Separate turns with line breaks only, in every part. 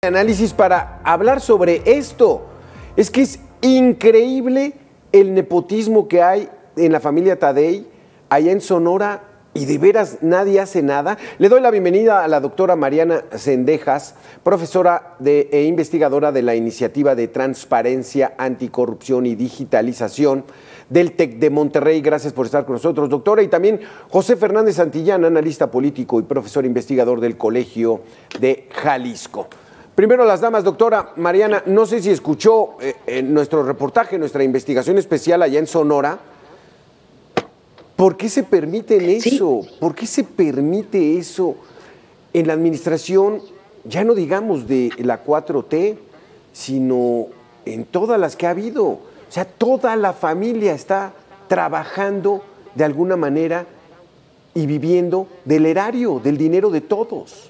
Análisis para hablar sobre esto. Es que es increíble el nepotismo que hay en la familia Taddei, allá en Sonora, y de veras nadie hace nada. Le doy la bienvenida a la doctora Mariana Zendejas, profesora e investigadora de la Iniciativa de Transparencia, Anticorrupción y Digitalización del TEC de Monterrey. Gracias por estar con nosotros, doctora. Y también José Fernández Santillán, analista político y profesor investigador del Colegio de Jalisco. Primero las damas, doctora Mariana, no sé si escuchó nuestro reportaje, nuestra investigación especial allá en Sonora. ¿Por qué se permite eso? Sí. ¿Por qué se permite eso en la administración, ya no digamos de la 4T, sino en todas las que ha habido? O sea, toda la familia está trabajando de alguna manera y viviendo del erario, del dinero de todos.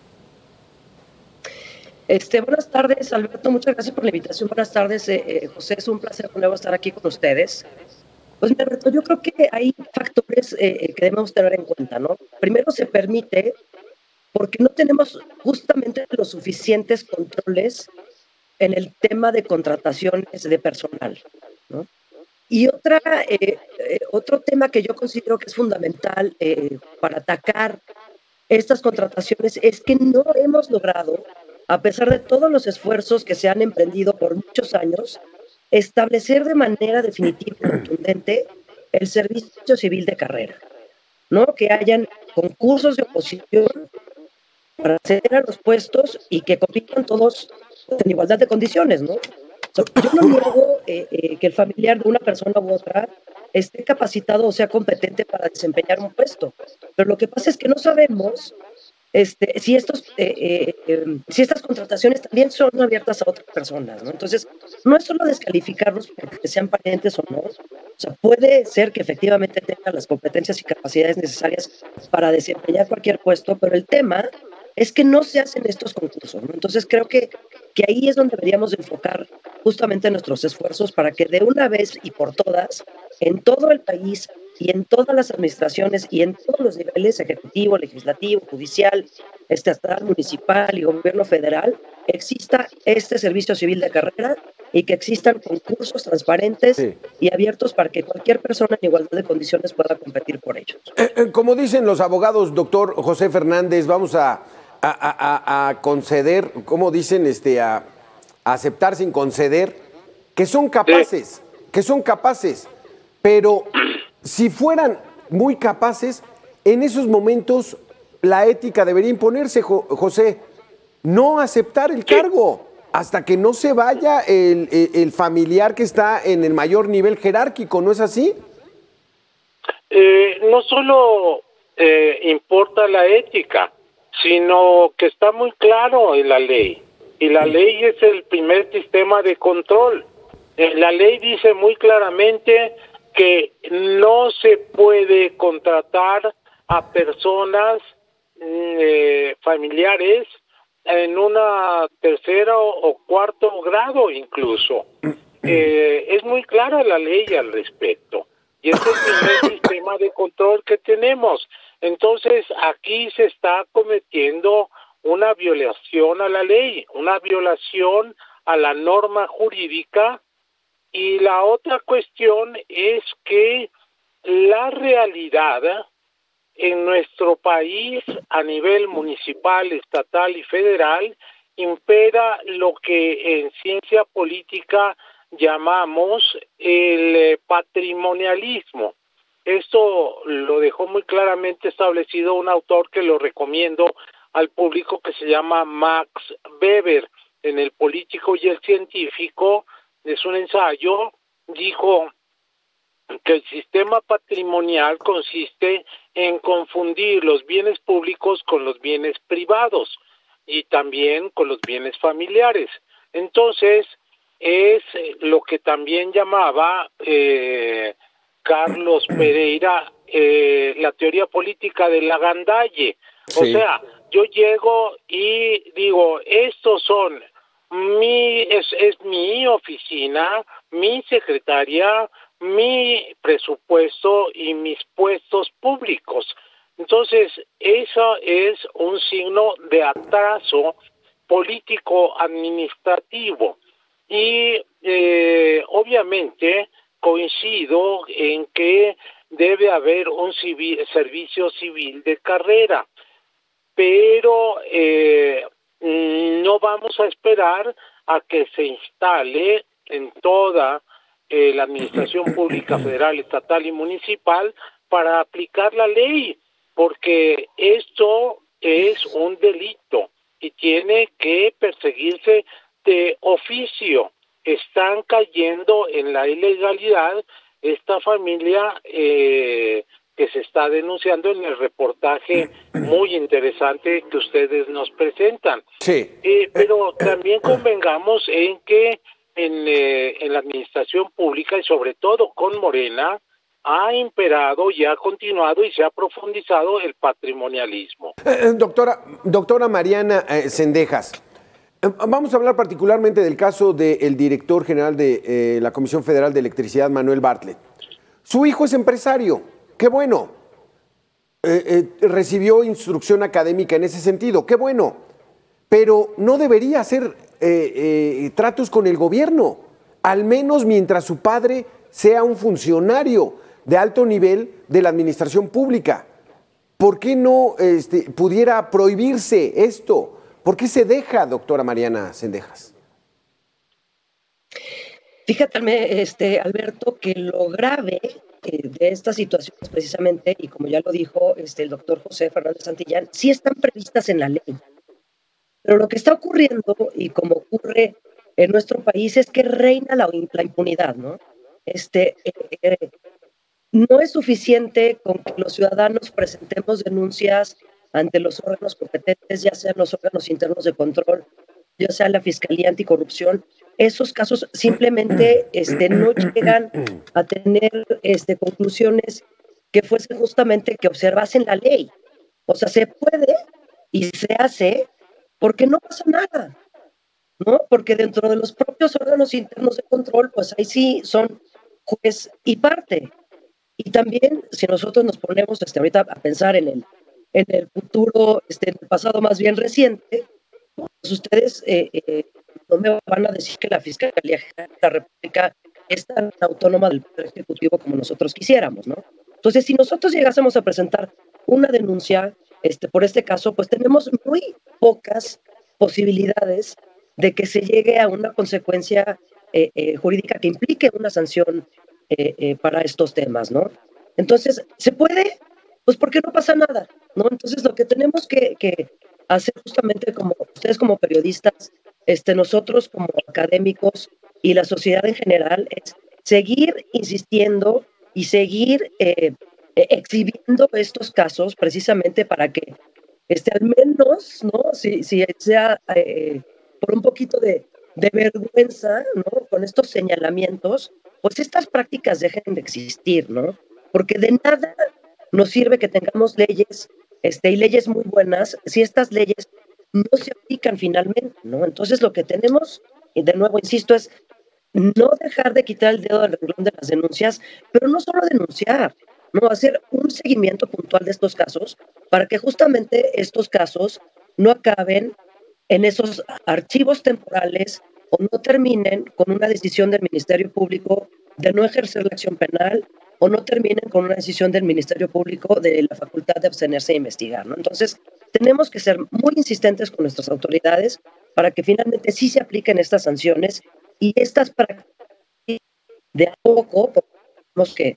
Buenas tardes, Alberto, muchas gracias por la invitación. Buenas tardes, José, es un placer de nuevo estar aquí con ustedes. Pues, Alberto, yo creo que hay factores que debemos tener en cuenta, ¿no? Primero, se permite porque no tenemos justamente los suficientes controles en el tema de contrataciones de personal, ¿no? Y otro tema que yo considero que es fundamental para atacar estas contrataciones es que no hemos logrado, a pesar de todos los esfuerzos que se han emprendido por muchos años, establecer de manera definitiva y contundente el servicio civil de carrera, ¿no? Que hayan concursos de oposición para acceder a los puestos y que compitan todos en igualdad de condiciones, ¿no? Yo no niego que el familiar de una persona u otra esté capacitado o sea competente para desempeñar un puesto, pero lo que pasa es que no sabemos si estas contrataciones también son abiertas a otras personas, ¿no? Entonces, no es solo descalificarlos porque sean parientes o no. O sea, puede ser que efectivamente tengan las competencias y capacidades necesarias para desempeñar cualquier puesto, pero el tema es que no se hacen estos concursos, ¿no? Entonces, creo que ahí es donde deberíamos enfocar justamente nuestros esfuerzos para que de una vez y por todas, en todo el país y en todas las administraciones y en todos los niveles, ejecutivo, legislativo, judicial, estatal, municipal y gobierno federal, exista este servicio civil de carrera y que existan concursos transparentes y abiertos para que cualquier persona en igualdad de condiciones pueda competir por ellos.
Como dicen los abogados, doctor José Fernández, vamos a conceder, ¿cómo dicen? A aceptar sin conceder, que son capaces, pero si fueran muy capaces, en esos momentos la ética debería imponerse, José, no aceptar el cargo hasta que no se vaya el familiar que está en el mayor nivel jerárquico, ¿no es así?
No solo importa la ética, sino que está muy claro en la ley, y la ley es el primer sistema de control. La ley dice muy claramente que no se puede contratar a personas familiares en una tercera o cuarto grado incluso. Es muy clara la ley al respecto, y es el primer sistema de control que tenemos. Entonces, aquí se está cometiendo una violación a la ley, una violación a la norma jurídica. Y la otra cuestión es que la realidad en nuestro país a nivel municipal, estatal y federal impera lo que en ciencia política llamamos el patrimonialismo. Esto lo dejó muy claramente establecido un autor que lo recomiendo al público, que se llama Max Weber, en El político y el científico. Es un ensayo, dijo que el sistema patrimonial consiste en confundir los bienes públicos con los bienes privados y también con los bienes familiares. Entonces, es lo que también llamaba Carlos Pereira la teoría política de la gandalle. Sí. O sea, yo llego y digo, estos son es mi oficina, mi secretaria, mi presupuesto y mis puestos públicos. Entonces, eso es un signo de atraso político-administrativo. Y obviamente coincido en que debe haber un servicio civil de carrera, pero no vamos a esperar a que se instale en toda la administración pública federal, estatal y municipal para aplicar la ley, porque esto es un delito y tiene que perseguirse de oficio. Están cayendo en la ilegalidad esta familia que se está denunciando en el reportaje muy interesante que ustedes nos presentan.
Sí.
Pero también convengamos en que en la administración pública y sobre todo con Morena ha imperado y ha continuado y se ha profundizado el patrimonialismo.
Doctora Mariana Cendejas, vamos a hablar particularmente del caso del director general de la Comisión Federal de Electricidad, Manuel Bartlett. Su hijo es empresario, qué bueno. Recibió instrucción académica en ese sentido, qué bueno. Pero no debería hacer tratos con el gobierno, al menos mientras su padre sea un funcionario de alto nivel de la administración pública. ¿Por qué no pudiera prohibirse esto? ¿Por qué se deja, doctora Mariana Cendejas?
Fíjate, Alberto, que lo grave de estas situaciones precisamente, y como ya lo dijo el doctor José Fernández Santillán, sí están previstas en la ley. Pero lo que está ocurriendo, y como ocurre en nuestro país, es que reina la impunidad, ¿no? No es suficiente con que los ciudadanos presentemos denuncias ante los órganos competentes, ya sean los órganos internos de control, ya sea la Fiscalía Anticorrupción. Esos casos simplemente no llegan a tener conclusiones que fuesen justamente que observasen la ley. O sea, se puede y se hace porque no pasa nada, ¿no? Porque dentro de los propios órganos internos de control, pues ahí sí son juez y parte. Y también, si nosotros nos ponemos ahorita a pensar en el futuro, en el pasado más bien reciente, pues ustedes no me van a decir que la Fiscalía General de la República es tan autónoma del Poder Ejecutivo como nosotros quisiéramos, ¿no? Entonces, si nosotros llegásemos a presentar una denuncia por este caso, pues tenemos muy pocas posibilidades de que se llegue a una consecuencia jurídica que implique una sanción para estos temas, ¿no? Entonces, ¿se puede? Pues porque no pasa nada, ¿no? Entonces, lo que tenemos que hacer justamente como ustedes como periodistas, nosotros como académicos y la sociedad en general, es seguir insistiendo y seguir exhibiendo estos casos precisamente para que al menos, ¿no? Si sea por un poquito de vergüenza, ¿no? Con estos señalamientos, pues estas prácticas dejen de existir, ¿no? Porque de nada nos sirve que tengamos leyes y leyes muy buenas si estas leyes no se aplican finalmente, ¿no? Entonces lo que tenemos, y de nuevo insisto, es no dejar de quitar el dedo del renglón de las denuncias, pero no solo denunciar, ¿no? Hacer un seguimiento puntual de estos casos para que justamente estos casos no acaben en esos archivos temporales o no terminen con una decisión del Ministerio Público de no ejercer la acción penal o no terminen con una decisión del Ministerio Público de la facultad de abstenerse de investigar, ¿no? Entonces, tenemos que ser muy insistentes con nuestras autoridades para que finalmente sí se apliquen estas sanciones y estas prácticas de a poco, tenemos que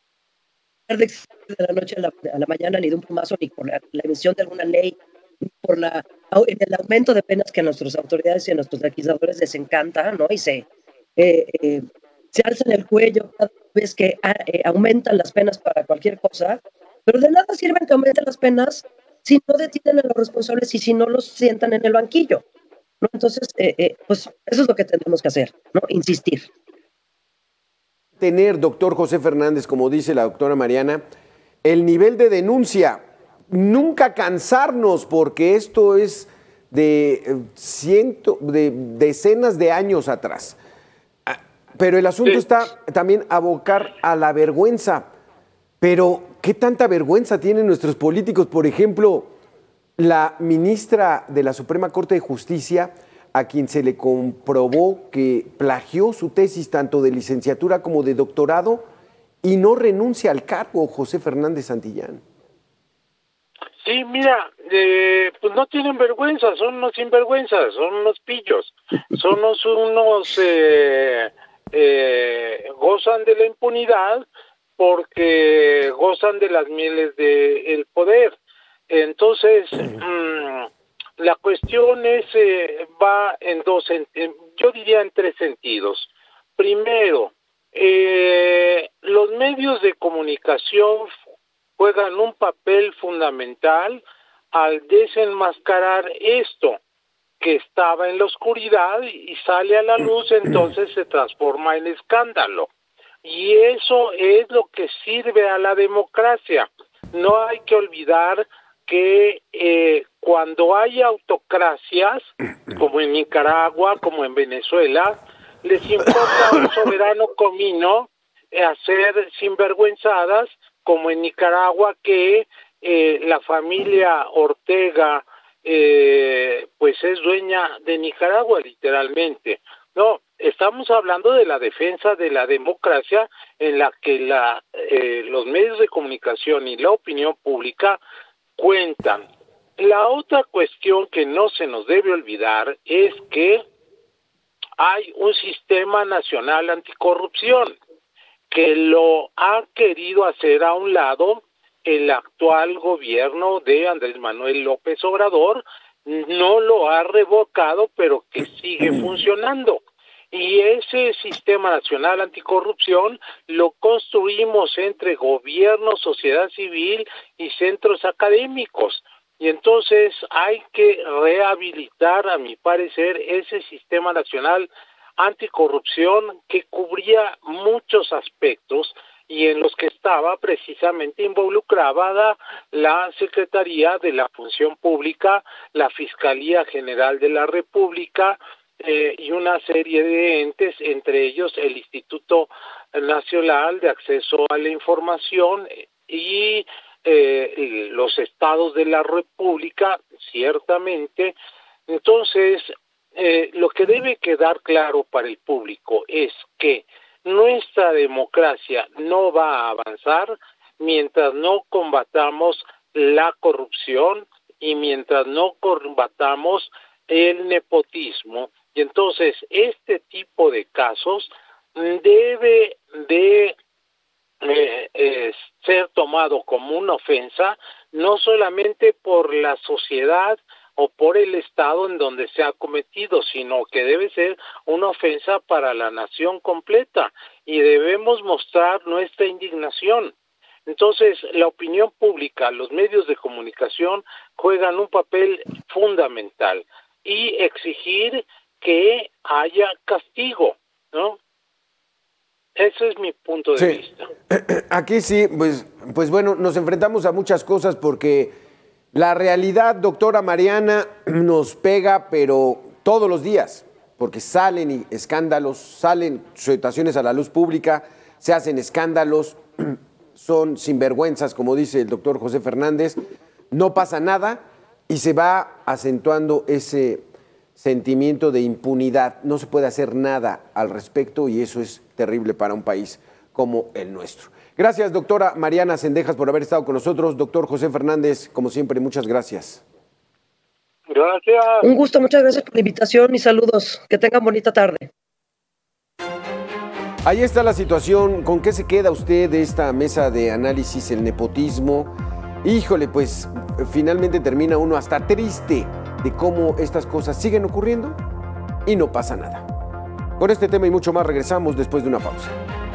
de la noche a la mañana ni de un plumazo ni por la emisión de alguna ley ni por el aumento de penas que a nuestras autoridades y a nuestros legisladores les encanta, ¿no? Y se alzan el cuello cada vez que aumentan las penas para cualquier cosa, pero de nada sirven que aumenten las penas si no detienen a los responsables y si no los sientan en el banquillo, ¿no? Entonces, pues eso es lo que tenemos que hacer, ¿no? Insistir.
Tener, doctor José Fernández, como dice la doctora Mariana, el nivel de denuncia, nunca cansarnos, porque esto es de decenas de años atrás. Pero el asunto está también abocar a la vergüenza. Pero, ¿qué tanta vergüenza tienen nuestros políticos? Por ejemplo, la ministra de la Suprema Corte de Justicia, a quien se le comprobó que plagió su tesis tanto de licenciatura como de doctorado y no renuncia al cargo, José Fernández Santillán.
Sí, mira, pues no tienen vergüenza, son unos sinvergüenzas, son unos pillos, son unos gozan de la impunidad porque gozan de las mieles del poder. Entonces, la cuestión va en yo diría en tres sentidos. Primero, los medios de comunicación juegan un papel fundamental al desenmascarar esto que estaba en la oscuridad y sale a la luz, entonces se transforma en escándalo. Y eso es lo que sirve a la democracia. No hay que olvidar que cuando hay autocracias, como en Nicaragua, como en Venezuela, les importa a un soberano comino hacer sinvergüenzadas, como en Nicaragua, que la familia Ortega pues es dueña de Nicaragua, literalmente. No, estamos hablando de la defensa de la democracia en la que los medios de comunicación y la opinión pública cuentan. La otra cuestión que no se nos debe olvidar es que hay un sistema nacional anticorrupción que lo ha querido hacer a un lado el actual gobierno de Andrés Manuel López Obrador, no lo ha revocado, pero que sigue funcionando. Y ese sistema nacional anticorrupción lo construimos entre gobierno, sociedad civil y centros académicos. Y entonces hay que rehabilitar, a mi parecer, ese sistema nacional anticorrupción que cubría muchos aspectos y en los que estaba precisamente involucrada la Secretaría de la Función Pública, la Fiscalía General de la República y una serie de entes, entre ellos el Instituto Nacional de Acceso a la Información y los estados de la República, ciertamente. Entonces, lo que debe quedar claro para el público es que nuestra democracia no va a avanzar mientras no combatamos la corrupción y mientras no combatamos el nepotismo. Y entonces este tipo de casos debe de ser tomado como una ofensa, no solamente por la sociedad o por el Estado en donde se ha cometido, sino que debe ser una ofensa para la nación completa y debemos mostrar nuestra indignación. Entonces, la opinión pública, los medios de comunicación juegan un papel fundamental y exigir que haya castigo, ¿no? Ese es mi punto de vista.
Aquí sí, pues bueno, nos enfrentamos a muchas cosas porque la realidad, doctora Mariana, nos pega, pero todos los días, porque salen escándalos, salen situaciones a la luz pública, se hacen escándalos, son sinvergüenzas, como dice el doctor José Fernández, no pasa nada y se va acentuando ese sentimiento de impunidad. No se puede hacer nada al respecto y eso es terrible para un país como el nuestro. Gracias, doctora Mariana Zendejas, por haber estado con nosotros. Doctor José Fernández, como siempre, muchas gracias.
Gracias.
Un gusto, muchas gracias por la invitación y saludos. Que tengan bonita tarde.
Ahí está la situación. ¿Con qué se queda usted de esta mesa de análisis, el nepotismo? Híjole, pues finalmente termina uno hasta triste de cómo estas cosas siguen ocurriendo y no pasa nada. Con este tema y mucho más regresamos después de una pausa.